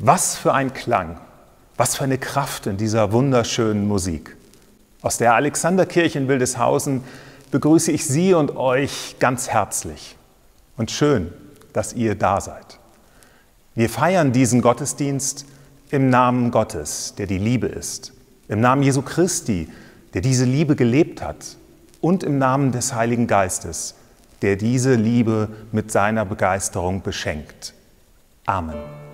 Was für ein Klang, was für eine Kraft in dieser wunderschönen Musik. Aus der Alexanderkirche in Wildeshausen begrüße ich Sie und euch ganz herzlich. Und schön, dass ihr da seid. Wir feiern diesen Gottesdienst im Namen Gottes, der die Liebe ist, im Namen Jesu Christi, der diese Liebe gelebt hat, und im Namen des Heiligen Geistes, der diese Liebe mit seiner Begeisterung beschenkt. Amen.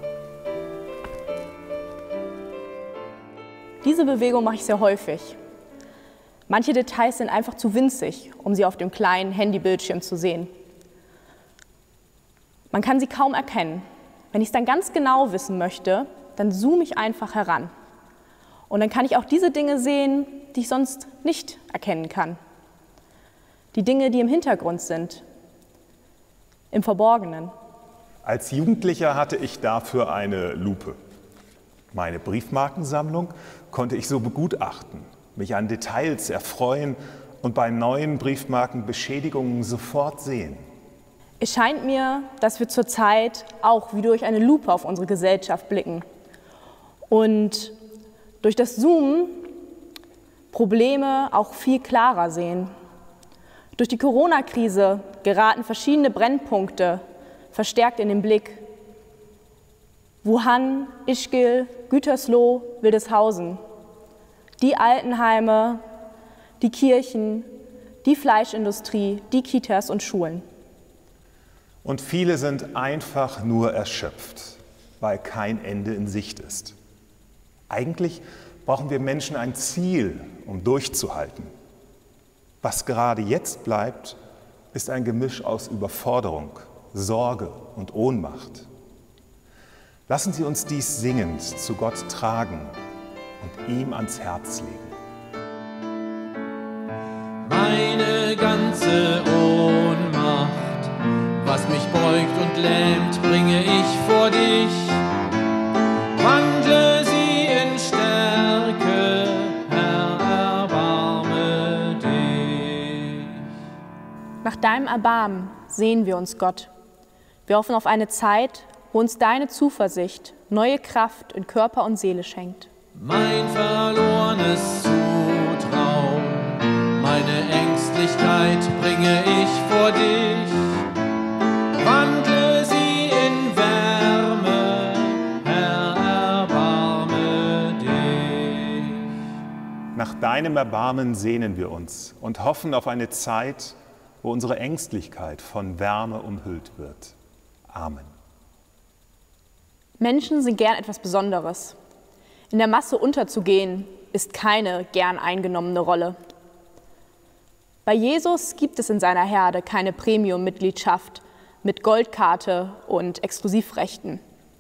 Diese Bewegung mache ich sehr häufig. Manche Details sind einfach zu winzig, um sie auf dem kleinen Handybildschirm zu sehen. Man kann sie kaum erkennen. Wenn ich es dann ganz genau wissen möchte, dann zoome ich einfach heran. Und dann kann ich auch diese Dinge sehen, die ich sonst nicht erkennen kann. Die Dinge, die im Hintergrund sind, im Verborgenen. Als Jugendlicher hatte ich dafür eine Lupe. Meine Briefmarkensammlung konnte ich so begutachten, mich an Details erfreuen und bei neuen Briefmarkenbeschädigungen sofort sehen. Es scheint mir, dass wir zurzeit auch wie durch eine Lupe auf unsere Gesellschaft blicken und durch das Zoomen Probleme auch viel klarer sehen. Durch die Corona-Krise geraten verschiedene Brennpunkte verstärkt in den Blick. Wuhan, Ischgl, Gütersloh, Wildeshausen. Die Altenheime, die Kirchen, die Fleischindustrie, die Kitas und Schulen. Und viele sind einfach nur erschöpft, weil kein Ende in Sicht ist. Eigentlich brauchen wir Menschen ein Ziel, um durchzuhalten. Was gerade jetzt bleibt, ist ein Gemisch aus Überforderung, Sorge und Ohnmacht. Lassen Sie uns dies singend zu Gott tragen und ihm ans Herz legen. Meine ganze Ohnmacht, was mich beugt und lähmt, bringe ich vor dich. Wandle sie in Stärke, Herr, erbarme dich. Nach deinem Erbarmen sehen wir uns, Gott. Wir hoffen auf eine Zeit, wo uns deine Zuversicht neue Kraft in Körper und Seele schenkt. Mein verlorenes Zutrauen, meine Ängstlichkeit bringe ich vor dich. Wandle sie in Wärme, Herr, erbarme dich. Nach deinem Erbarmen sehnen wir uns und hoffen auf eine Zeit, wo unsere Ängstlichkeit von Wärme umhüllt wird. Amen. Menschen sind gern etwas Besonderes. In der Masse unterzugehen, ist keine gern eingenommene Rolle. Bei Jesus gibt es in seiner Herde keine Premium-Mitgliedschaft mit Goldkarte und Exklusivrechten.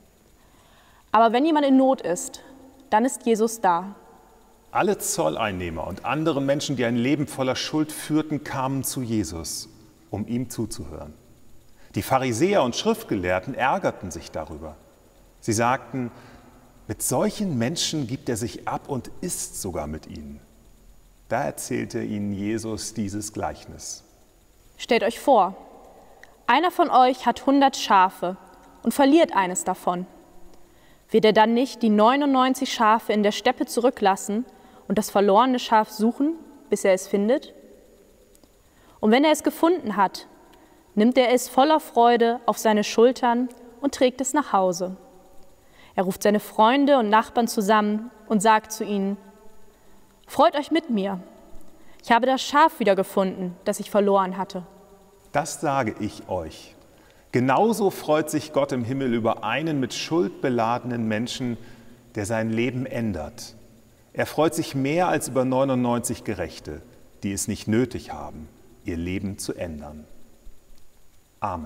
Aber wenn jemand in Not ist, dann ist Jesus da. Alle Zolleinnehmer und andere Menschen, die ein Leben voller Schuld führten, kamen zu Jesus, um ihm zuzuhören. Die Pharisäer und Schriftgelehrten ärgerten sich darüber. Sie sagten, mit solchen Menschen gibt er sich ab und isst sogar mit ihnen. Da erzählte ihnen Jesus dieses Gleichnis. Stellt euch vor, einer von euch hat 100 Schafe und verliert eines davon. Wird er dann nicht die 99 Schafe in der Steppe zurücklassen und das verlorene Schaf suchen, bis er es findet? Und wenn er es gefunden hat, nimmt er es voller Freude auf seine Schultern und trägt es nach Hause. Er ruft seine Freunde und Nachbarn zusammen und sagt zu ihnen: Freut euch mit mir, ich habe das Schaf wiedergefunden, das ich verloren hatte. Das sage ich euch. Genauso freut sich Gott im Himmel über einen mit Schuld beladenen Menschen, der sein Leben ändert. Er freut sich mehr als über 99 Gerechte, die es nicht nötig haben, ihr Leben zu ändern. Amen.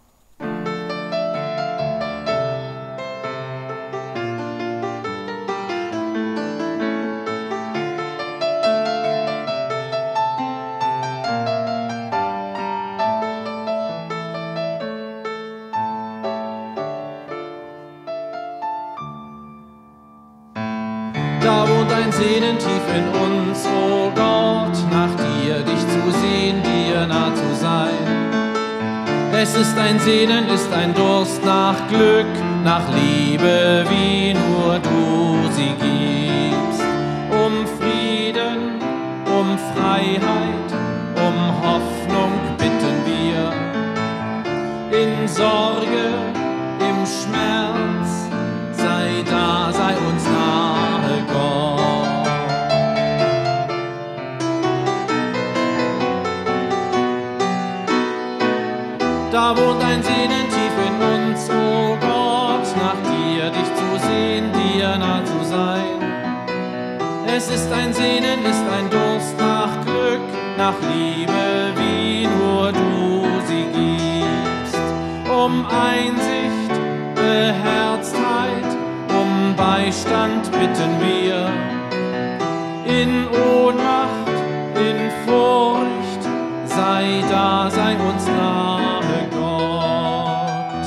Da wohnt ein Sehnen tief in uns, o Gott, nach dir, dich zu sehen, dir nah zu sein. Es ist ein Sehnen, ist ein Durst nach Glück, nach Liebe, wie nur du sie gibst, um Frieden, um Freiheit, um Hoffnung bitten wir, in Sorge, im Schmerz, sei da, sei uns nahe, Gott. Da wohnt ein Sehnen tief in uns, o Gott, nach dir, dich zu sehen, dir nah zu sein. Es ist ein Sehnen, ist ein Durst nach Glück, nach Liebe, wie nur du sie gibst. Um Einsicht, Beherztheit, um Beistand bitten wir. In Ohnmacht, in Furcht, sei da, sei uns nahe, Gott.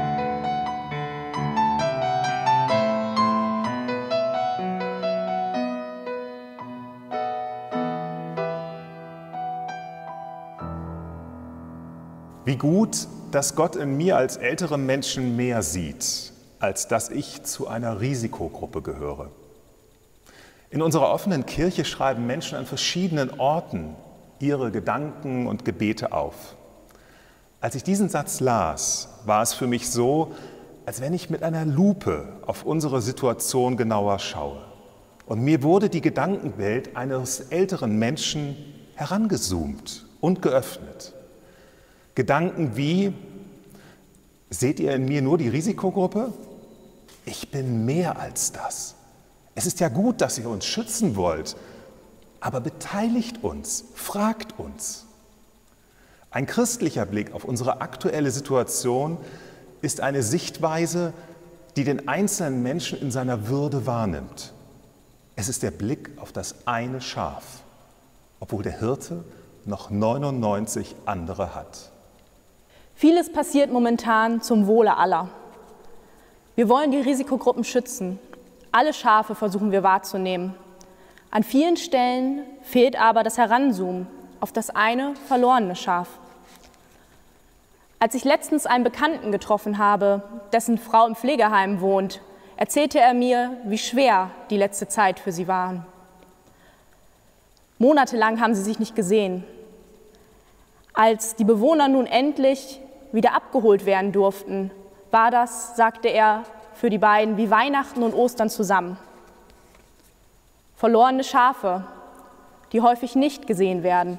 Wie gut, dass Gott in mir als älterem Menschen mehr sieht, als dass ich zu einer Risikogruppe gehöre. In unserer offenen Kirche schreiben Menschen an verschiedenen Orten ihre Gedanken und Gebete auf. Als ich diesen Satz las, war es für mich so, als wenn ich mit einer Lupe auf unsere Situation genauer schaue. Und mir wurde die Gedankenwelt eines älteren Menschen herangezoomt und geöffnet. Gedanken wie: Seht ihr in mir nur die Risikogruppe? Ich bin mehr als das. Es ist ja gut, dass ihr uns schützen wollt, aber beteiligt uns, fragt uns. Ein christlicher Blick auf unsere aktuelle Situation ist eine Sichtweise, die den einzelnen Menschen in seiner Würde wahrnimmt. Es ist der Blick auf das eine Schaf, obwohl der Hirte noch 99 andere hat. Vieles passiert momentan zum Wohle aller. Wir wollen die Risikogruppen schützen. Alle Schafe versuchen wir wahrzunehmen. An vielen Stellen fehlt aber das Heranzoomen auf das eine verlorene Schaf. Als ich letztens einen Bekannten getroffen habe, dessen Frau im Pflegeheim wohnt, erzählte er mir, wie schwer die letzte Zeit für sie war. Monatelang haben sie sich nicht gesehen. Als die Bewohner nun endlich wieder abgeholt werden durften, war das, sagte er, für die beiden wie Weihnachten und Ostern zusammen. Verlorene Schafe, die häufig nicht gesehen werden.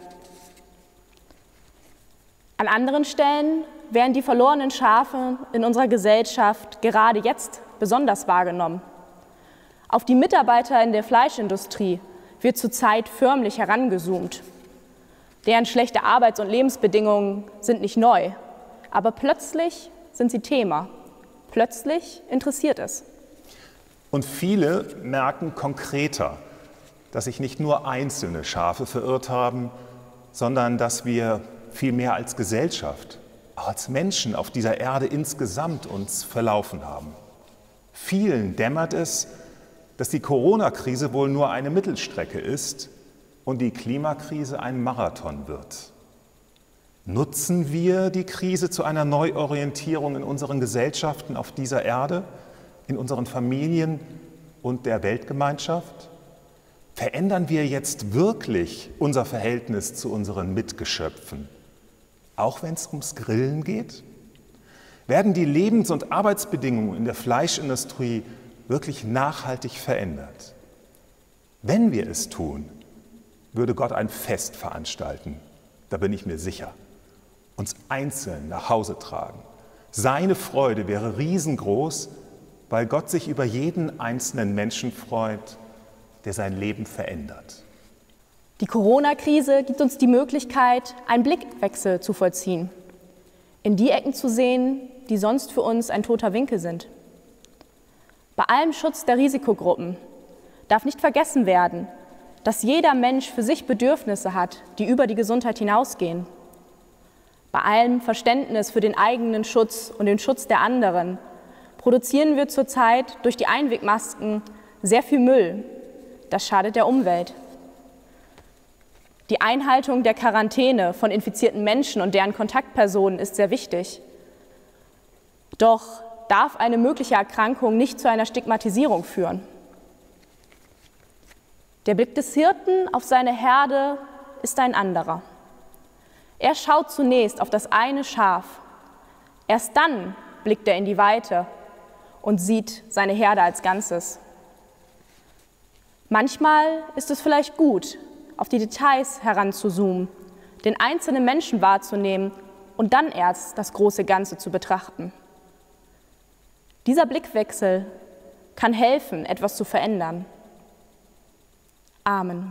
An anderen Stellen werden die verlorenen Schafe in unserer Gesellschaft gerade jetzt besonders wahrgenommen. Auf die Mitarbeiter in der Fleischindustrie wird zurzeit förmlich herangezoomt. Deren schlechte Arbeits- und Lebensbedingungen sind nicht neu, aber plötzlich sind sie Thema. Plötzlich interessiert es. Und viele merken konkreter, dass sich nicht nur einzelne Schafe verirrt haben, sondern dass wir vielmehr als Gesellschaft, auch als Menschen auf dieser Erde insgesamt uns verlaufen haben. Vielen dämmert es, dass die Corona-Krise wohl nur eine Mittelstrecke ist und die Klimakrise ein Marathon wird. Nutzen wir die Krise zu einer Neuorientierung in unseren Gesellschaften auf dieser Erde, in unseren Familien und der Weltgemeinschaft? Verändern wir jetzt wirklich unser Verhältnis zu unseren Mitgeschöpfen, auch wenn es ums Grillen geht? Werden die Lebens- und Arbeitsbedingungen in der Fleischindustrie wirklich nachhaltig verändert? Wenn wir es tun, würde Gott ein Fest veranstalten, da bin ich mir sicher, uns einzeln nach Hause tragen. Seine Freude wäre riesengroß, weil Gott sich über jeden einzelnen Menschen freut, der sein Leben verändert. Die Corona-Krise gibt uns die Möglichkeit, einen Blickwechsel zu vollziehen, in die Ecken zu sehen, die sonst für uns ein toter Winkel sind. Bei allem Schutz der Risikogruppen darf nicht vergessen werden, dass jeder Mensch für sich Bedürfnisse hat, die über die Gesundheit hinausgehen. Bei allem Verständnis für den eigenen Schutz und den Schutz der anderen produzieren wir zurzeit durch die Einwegmasken sehr viel Müll. Das schadet der Umwelt. Die Einhaltung der Quarantäne von infizierten Menschen und deren Kontaktpersonen ist sehr wichtig. Doch darf eine mögliche Erkrankung nicht zu einer Stigmatisierung führen. Der Blick des Hirten auf seine Herde ist ein anderer. Er schaut zunächst auf das eine Schaf. Erst dann blickt er in die Weite und sieht seine Herde als Ganzes. Manchmal ist es vielleicht gut, auf die Details heranzuzoomen, den einzelnen Menschen wahrzunehmen und dann erst das große Ganze zu betrachten. Dieser Blickwechsel kann helfen, etwas zu verändern. Amen.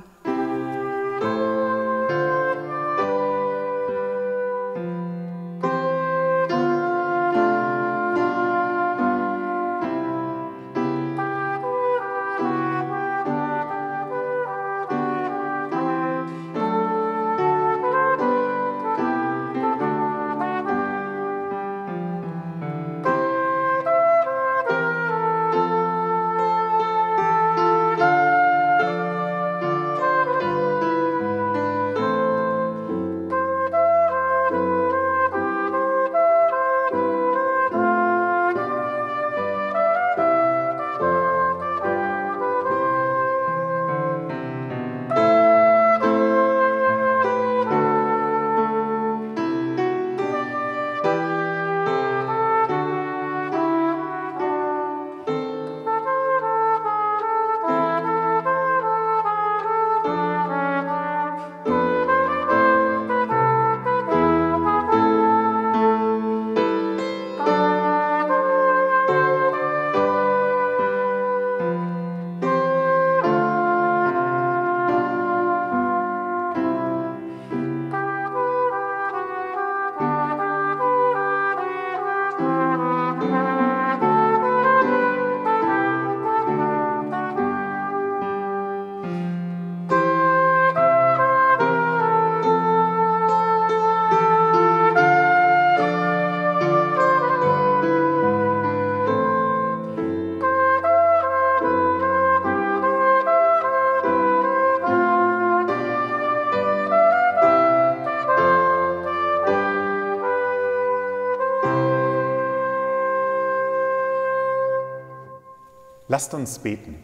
Lasst uns beten.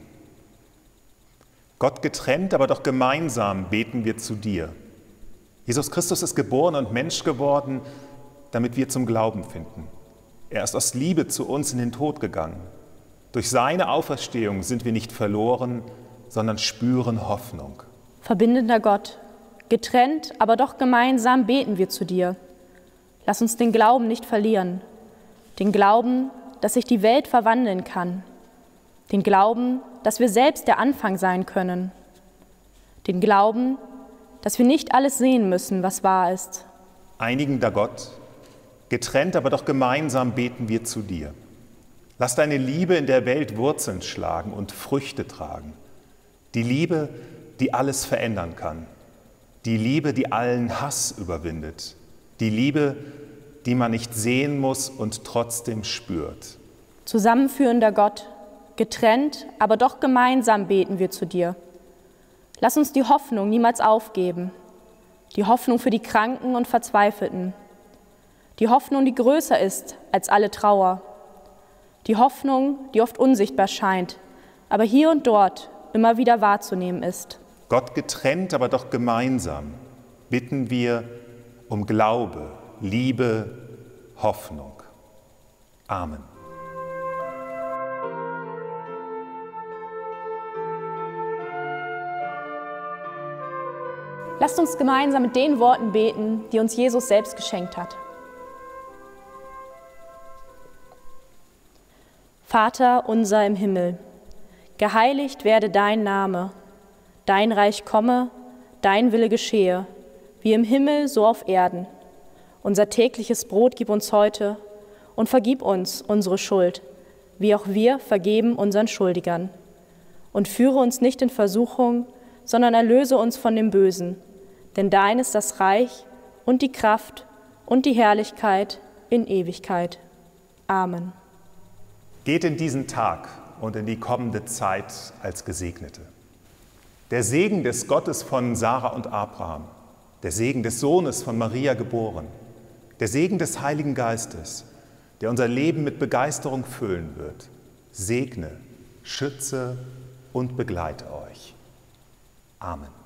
Gott getrennt, aber doch gemeinsam beten wir zu dir. Jesus Christus ist geboren und Mensch geworden, damit wir zum Glauben finden. Er ist aus Liebe zu uns in den Tod gegangen. Durch seine Auferstehung sind wir nicht verloren, sondern spüren Hoffnung. Verbindender Gott, getrennt, aber doch gemeinsam beten wir zu dir. Lass uns den Glauben nicht verlieren. Den Glauben, dass sich die Welt verwandeln kann. Den Glauben, dass wir selbst der Anfang sein können. Den Glauben, dass wir nicht alles sehen müssen, was wahr ist. Einigender Gott, getrennt, aber doch gemeinsam beten wir zu dir. Lass deine Liebe in der Welt Wurzeln schlagen und Früchte tragen. Die Liebe, die alles verändern kann. Die Liebe, die allen Hass überwindet. Die Liebe, die man nicht sehen muss und trotzdem spürt. Zusammenführender Gott, getrennt, aber doch gemeinsam beten wir zu dir. Lass uns die Hoffnung niemals aufgeben. Die Hoffnung für die Kranken und Verzweifelten. Die Hoffnung, die größer ist als alle Trauer. Die Hoffnung, die oft unsichtbar scheint, aber hier und dort immer wieder wahrzunehmen ist. Gott getrennt, aber doch gemeinsam bitten wir um Glaube, Liebe, Hoffnung. Amen. Lasst uns gemeinsam mit den Worten beten, die uns Jesus selbst geschenkt hat. Vater unser im Himmel, geheiligt werde dein Name, dein Reich komme, dein Wille geschehe, wie im Himmel so auf Erden. Unser tägliches Brot gib uns heute und vergib uns unsere Schuld, wie auch wir vergeben unseren Schuldigern. Und führe uns nicht in Versuchung, sondern erlöse uns von dem Bösen. Denn dein ist das Reich und die Kraft und die Herrlichkeit in Ewigkeit. Amen. Geht in diesen Tag und in die kommende Zeit als Gesegnete. Der Segen des Gottes von Sarah und Abraham, der Segen des Sohnes von Maria geboren, der Segen des Heiligen Geistes der unser Leben mit Begeisterung füllen wird, segne, schütze und begleite euch. Amen.